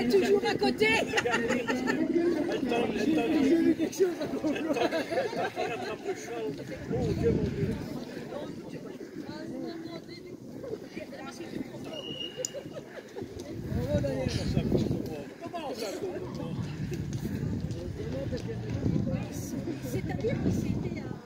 est toujours à côté. J'ai vu quelque chose à côté. Oh Dieu mon Dieu. Comment ça C'est-à-dire que c'était un...